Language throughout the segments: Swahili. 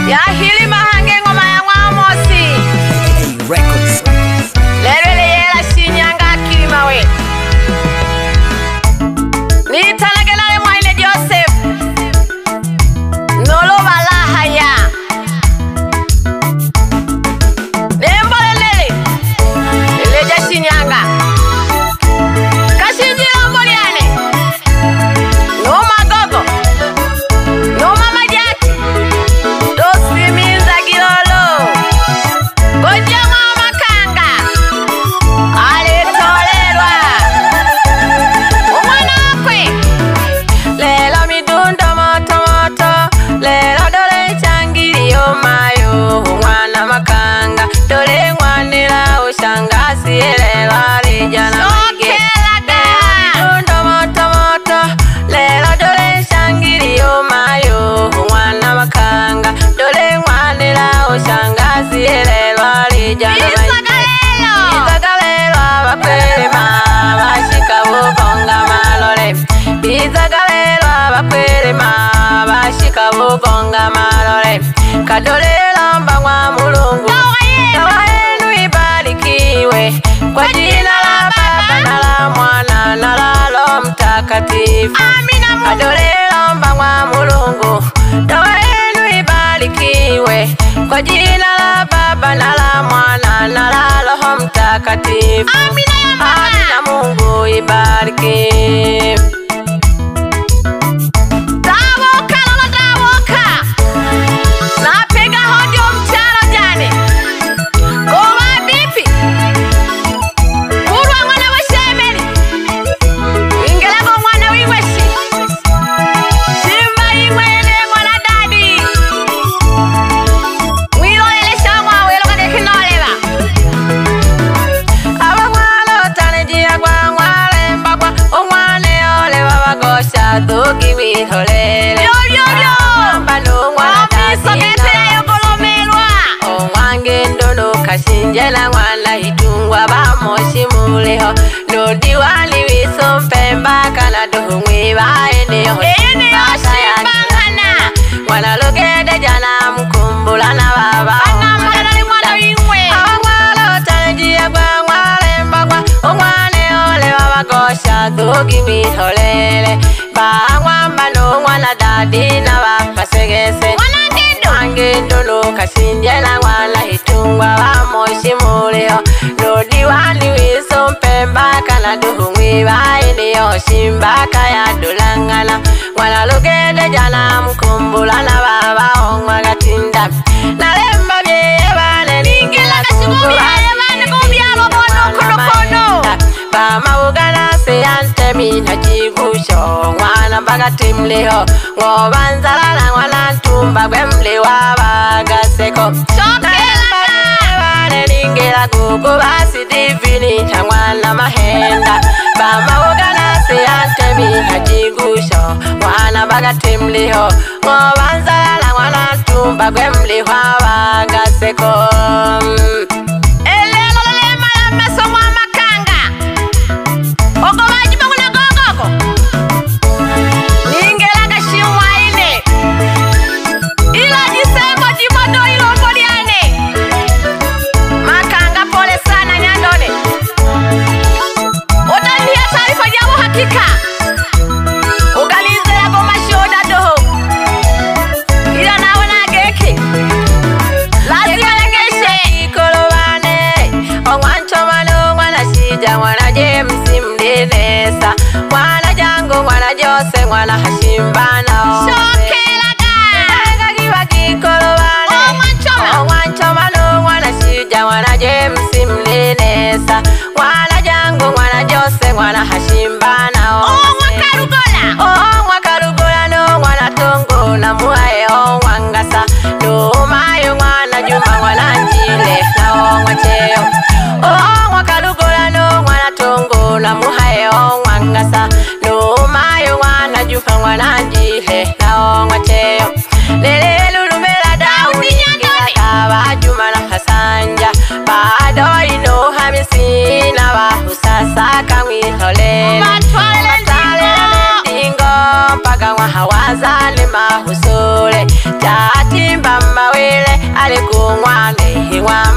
hili mahange ngoma ya Mwamosi Records. Lelele yela Shinyanga Kilima we Nitalagelale mwaile Joseph Nolo balaha ya Nembole lele Leleja Shinyanga Kashinjira mboliane No magogo No mama jati Dosi minza gilolo Gojama makanga Ale tolerwa Umwana kwe Lelo midundo moto moto Lelo dole changiri mayo Umwana makanga Dole mwanila ushangasi Lelo alijana mige Midundo moto moto Lelo dole changiri mayo Umwana makanga Dole mwanila ushangasi Lelo alijana mige Bizagalelo abakwelema Bashika bugonga malole Bizagalelo abakwelema Bashika bugonga malole Kadolelo mbangwa mulungu Dawa yenu ibarikiwe Kwa jina la Baba na la Mwana na la Roho Mtakatifu Kadolelo mbangwa mulungu Dawa yenu ibarikiwe Kwa jina la Baba na la Mwana na la Roho Mtakatifu Amina Mungu ibariki Dawoka lala dawoka Napega hodio mchara jane Gowa bipi Kurwa mwana wa shemeli Ingelago mwana wiweshi Shimba imwele mwana dadi Mwilo elesha mwawe loka dekinoleva Abamwalo tanejia kwa mwale mbakwa Umwane ole wabagosha Dhugi wiholele Mbano mwana dadina Omwange ndono kashinjela mwana hitungwa Bamoshi muleho Nodiwali wiso mpemba Kana duhu mwiba eneo Shimbaka ya nina Mwana lugede jana mkumbula na baba Awangwalo tanejia kwa mwale mbakwa Umwane ole wabagosha Dhugi wiholele Bangwambano mwana dadi na bapasegese Mwange ndono kashinjela mwana hitungwa Bamoshi muleho Nodiwali wiso mpemba Kana duhu mwiba eneo Shimbaka ya dulangana Mwana lugede jana mkumbula na baba Ongwa gatinda Nalemba byeye bane Ningila kashimu byeye bane Kumbyalo bono kono Bama ugana seyante mina jigusho Mwana mbaga timleho Ngobanzalala mwana ntumba Gwe mlewa bagaseko Nalemba byeye bane Ningila gugu basi divini Na mwana mahenda Bama ugana seyante mina jigusho Mwana mbaga timleho Ngobanzalala mwana ntumba Gwe mlewa bagaseko Elelo lele malama somwa makanga Ogo wajiba kuna gogoko Ningela kashimwa ine Ila jisemo jimodo ilo mboliane Makanga pole sana nyandone Utandia taarifa jamu hakika Ugalize yako mashoda doho Ila naona geki Lazima legeshe Ikolobane Ongwancho manu mwana shija Mwana James mdenesa Mwana jangu mwana Jose Mwana hashimbana Shokelaga Ega kiwa kikolobane Ongwancho manu mwana shija Mwana James mdenesa Mwana jangu mwana Jose Mwana hashimbana Ongwa karugola no mwana tongo Na muae ongwa ngasa No mayo mwana juma mwana njile Na ongwa cheo Ongwa karugola no mwana tongo Na muae ongwa ngasa No mayo mwana juma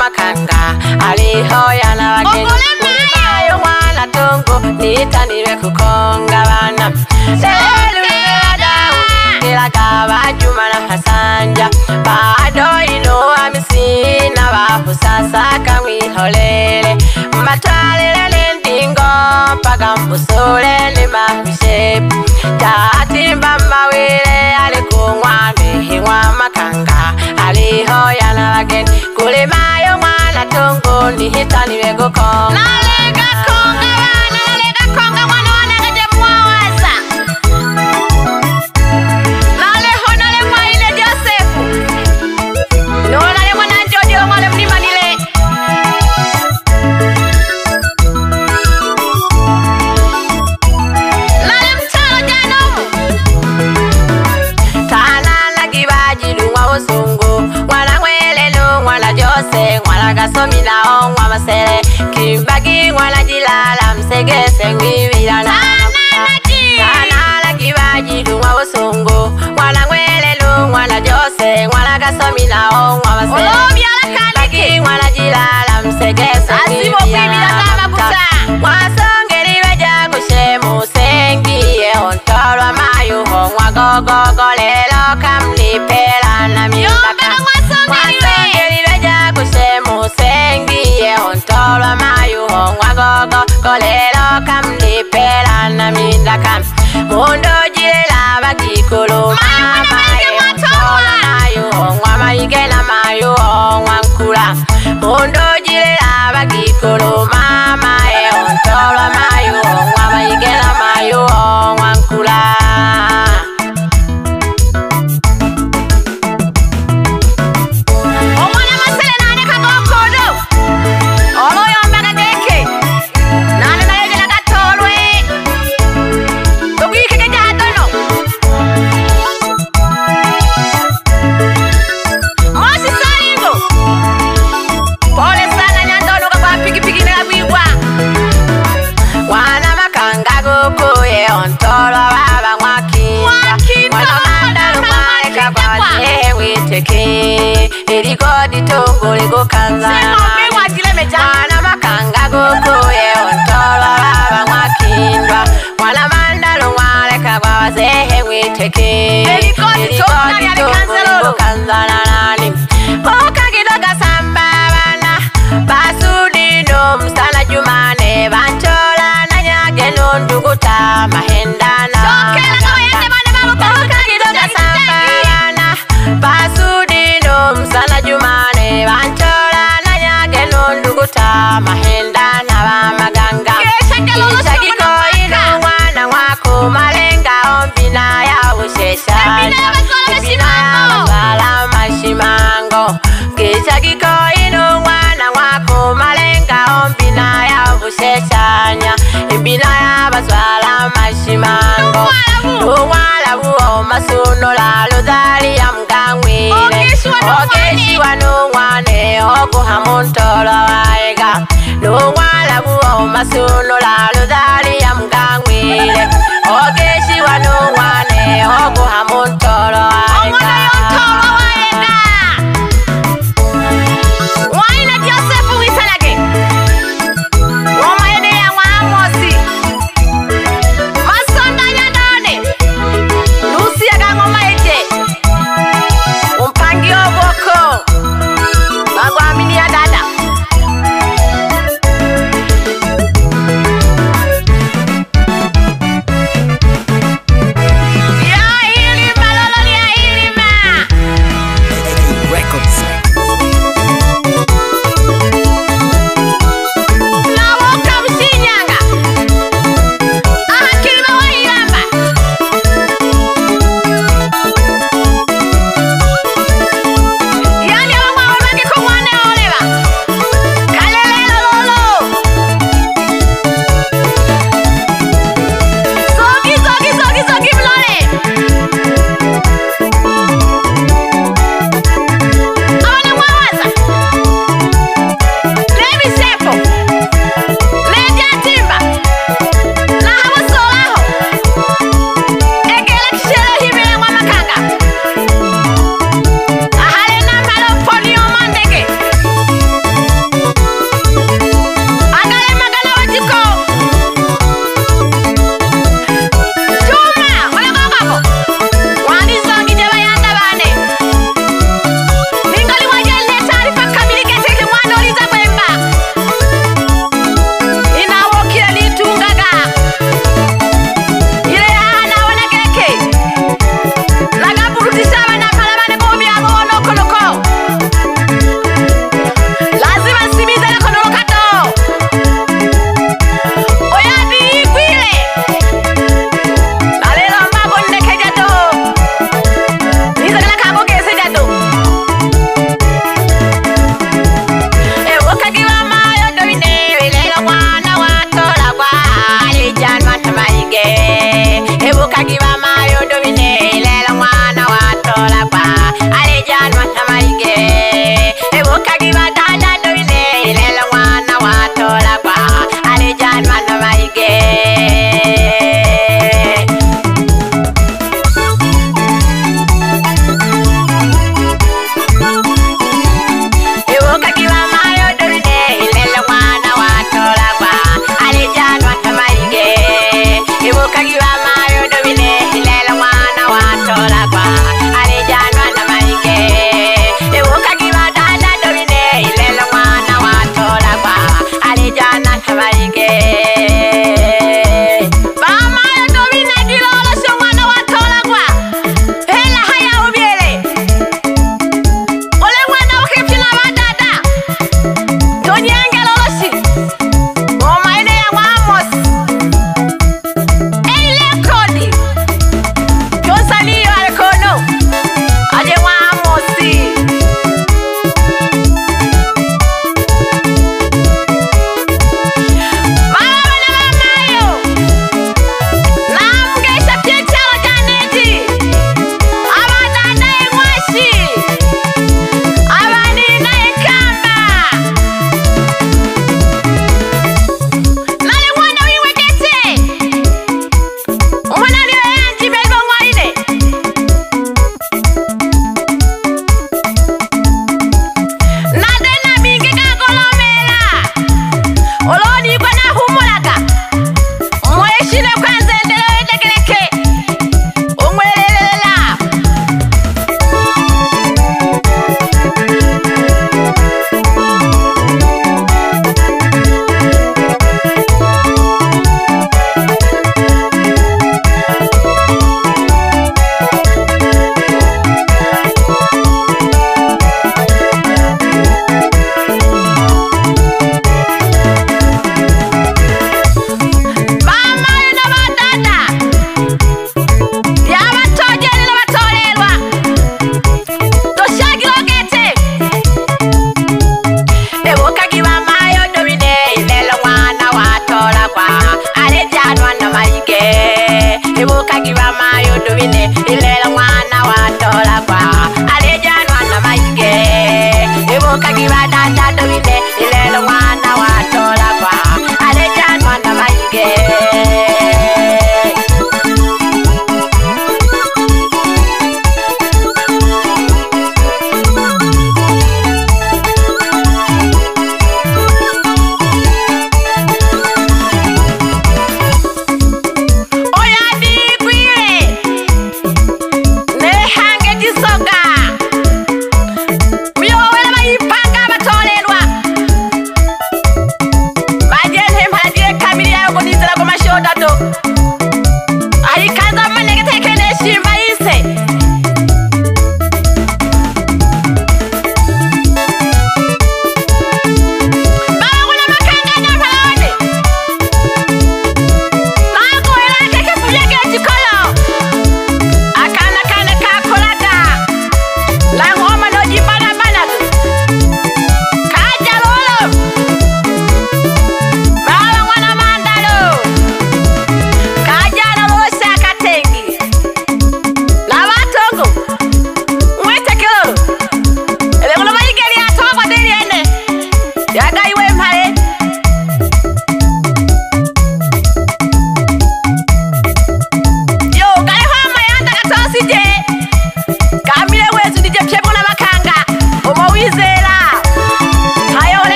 makanga alihoya na wageni mayo mwana tungu nitaniwe kukonga bana Kilaka Juma na Hasanja bado ino amisina bahusasa kamwiholele matwalile lendingo mpaka mbusule ni mahishepu tatimba mawile alikuwa mihingwa makanga alihoya na wageni kulimayo mwana tungu nihitaniwe kukonga nalega konga mwana wanagaje mwawaza Gasomi na ongwa masere kimbagi wala jilala msegese ngwibira na Sana kibaji dunga usongo wala ngwele lu wala jose wala gasomi na ongwa masere kimbagi wala jilala msegese ngwibira na Wasongeri weja kushemu sengi ye ontolwa mayu hongwa gogo lelo kamlipela na mitaka Wasongeri weja kushemu sengi ye ontolwa mayu hongwa gogo lelo kamlipela na mitaka Mundo jilela bakikulu mama ye ontolwa mayu hongwa maigena mayu hongwa nkula Mundo jilela bakikulu mama ye ontolwa mayu hongwa maigena mayu hongwa nkula Erigodi tongo lego kanzana Mwana makanga goko ye ontolwa baba mwakindwa Mwana mandalo mwaleka kwa wazehe witeke Erigodi tongo lego kanzana nani Oka kidoga samba bana Basudi no msana jumane Banchola na nyage nonduguta mahendana Oka kidoga samba bana Basudi Msana jumane banchola na nyage nonduguta mahenda na bamaganga Kisha kiko ino mwana wako malenga ombina ya usheshanya Ombina ya wasala mashimango Kisha kiko ino mwana wako malenga ombina ya usheshanya Ombina ya wasala mashimango Uwala buo masunola lodali ya mgangwile Ogeshiwa nungwane okuhamuntolo waega Nungwala buo masunola lodali ya mgangwile Ogeshiwa nungwane okuhamuntolo waega Waina Josefu wisalage Womaene ya mwamosi Masonda nyandone Lusi ya gangoma eje Umpangi oboko Magwa amini ya dada Ya hilima lolo ya hilima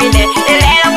mine, elero